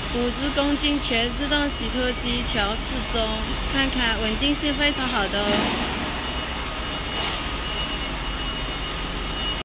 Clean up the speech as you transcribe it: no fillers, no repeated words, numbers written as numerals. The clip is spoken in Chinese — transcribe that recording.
50公斤全自动洗脱机调试中，看看稳定性非常好的哦。